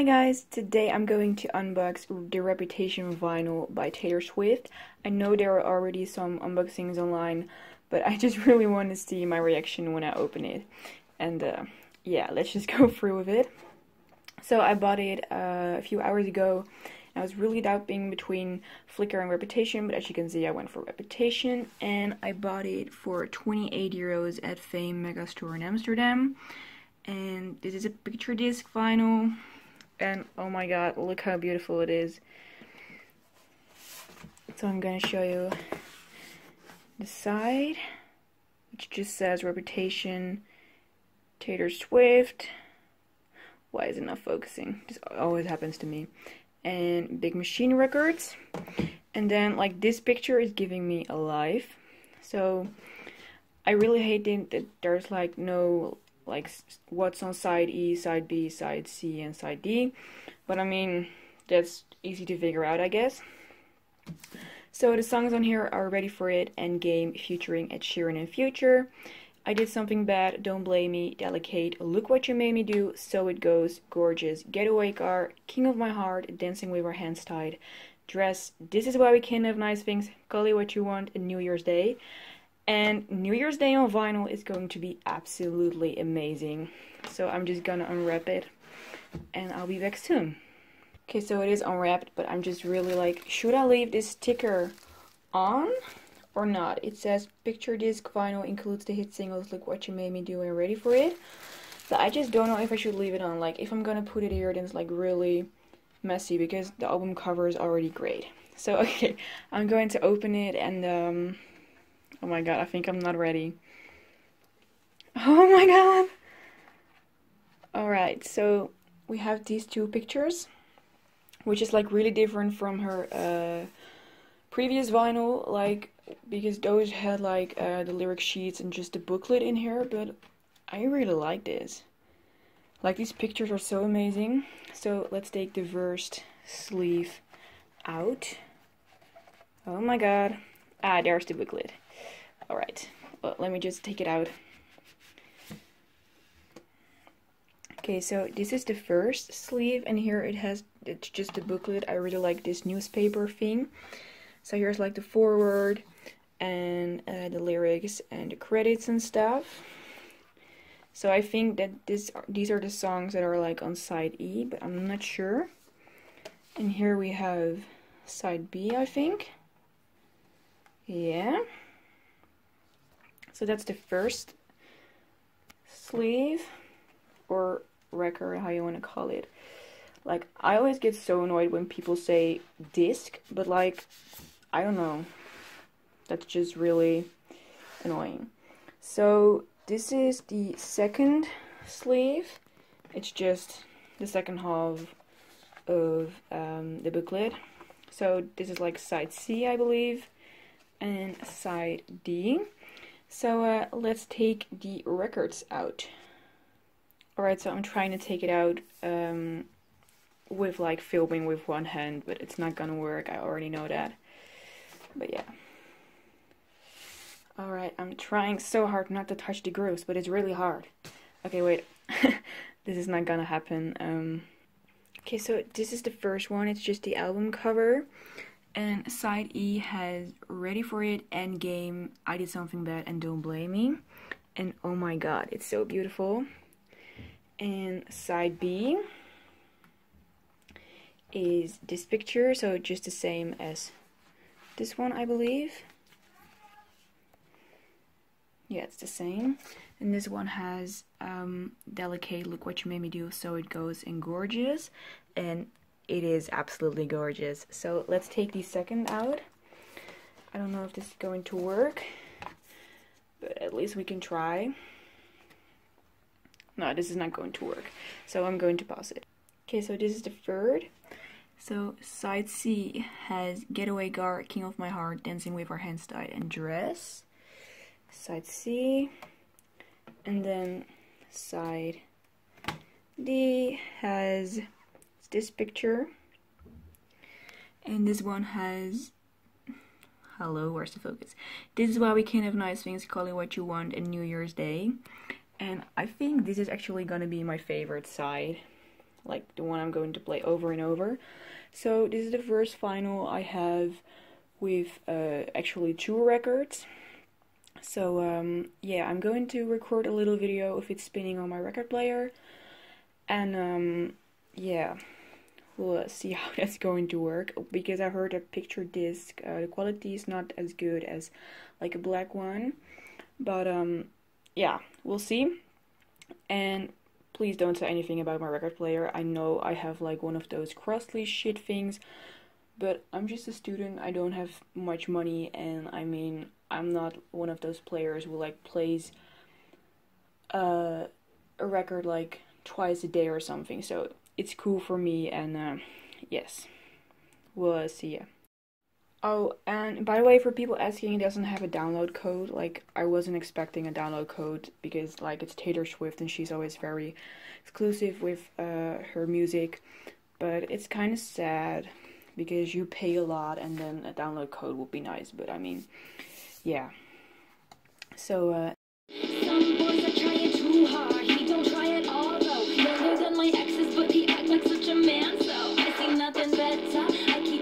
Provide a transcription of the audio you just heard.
Hi guys, today I'm going to unbox the Reputation vinyl by Taylor Swift. I know there are already some unboxings online, but I just really want to see my reaction when I open it. And yeah, let's just go through with it. So I bought it a few hours ago. I was really doubting between Flickr and Reputation, but as you can see I went for Reputation, and I bought it for 28 euros at Fame Megastore in Amsterdam. And this is a picture disc vinyl. And oh my god, look how beautiful it is. So I'm gonna show you the side, which just says Reputation, Taylor Swift. Why is it not focusing? This always happens to me. And Big Machine Records. And then like this picture is giving me a life. So I really hate that there's like no like what's on side E, side B, side C, and side D. But I mean, that's easy to figure out, I guess. So the songs on here are Ready for It, Endgame, featuring Ed Sheeran and Future, I Did Something Bad, Don't Blame Me, Delicate, Look What You Made Me Do, So It Goes, Gorgeous, Getaway Car, King of My Heart, Dancing With Our Hands Tied, Dress, This Is Why We Can't Have Nice Things, Call It What You Want, and New Year's Day. And New Year's Day on vinyl is going to be absolutely amazing. So I'm just gonna unwrap it and I'll be back soon. Okay, so it is unwrapped, but I'm just really like, should I leave this sticker on or not? It says picture disc vinyl includes the hit singles Look What You Made Me Do and Ready for It. But I just don't know if I should leave it on. Like, if I'm gonna put it here, then it's like really messy because the album cover is already great. So okay, I'm going to open it and oh my god, I think I'm not ready. Oh my god! Alright, so we have these two pictures, which is like really different from her previous vinyl, like, because those had like the lyric sheets and just the booklet in here, but I really like this. Like, these pictures are so amazing. So let's take the first sleeve out. Oh my god. Ah, there's the booklet. Alright, well, let me just take it out. Okay, so this is the first sleeve, and here it's just a booklet. I really like this newspaper thing. So here's like the foreword and the lyrics and the credits and stuff. So I think that these are the songs that are like on side E, but I'm not sure. And here we have side B, I think. Yeah. So that's the first sleeve, or record, how you want to call it. Like, I always get so annoyed when people say disc, but like, I don't know. That's just really annoying. So this is the second sleeve. It's just the second half of the booklet. So this is like side C, I believe, and side D. So let's take the records out. Alright, so I'm trying to take it out with like filming with one hand, but it's not gonna work, I already know that. But yeah. Alright, I'm trying so hard not to touch the grooves, but it's really hard. Okay, wait. This is not gonna happen. Okay, so this is the first one, it's just the album cover. And side E has Ready for It, Endgame, I Did Something Bad, and Don't Blame Me. And oh my god, it's so beautiful. And side B is this picture, so just the same as this one, I believe. Yeah, it's the same. And this one has Delicate, Look What You Made Me Do, So It Goes, and Gorgeous. And it is absolutely gorgeous. So let's take the second out. I don't know if this is going to work, but at least we can try. No, this is not going to work, so I'm going to pause it. Okay, so this is the third. So side C has Getaway Car, King of My Heart, Dancing With Our Hands Tied, and Dress. Side C. And then side D has this picture. And this one has, hello, where's the focus? This Is Why We Can't Have Nice Things, Call It What You Want, and New Year's Day. And I think this is actually gonna be my favorite side. like the one I'm going to play over and over. So this is the first vinyl I have with actually 2 records. So yeah, I'm going to record a little video of it spinning on my record player, and yeah, we'll see how that's going to work, because I heard a picture disc, the quality is not as good as like a black one, but yeah, we'll see. And please don't say anything about my record player. I know I have like one of those costly shit things, but I'm just a student, I don't have much money, and I mean, I'm not one of those players who like plays a record like twice a day or something, so it's cool for me, and yes, we'll see ya. Oh, and by the way, for people asking, it doesn't have a download code. Like, I wasn't expecting a download code, because like it's Taylor Swift and she's always very exclusive with her music, but it's kind of sad because you pay a lot and then a download code would be nice, but I mean, yeah. So some boys are trying too hard. He don't try at all though. Younger than my exes, but he act like such a man. So I see nothing better. I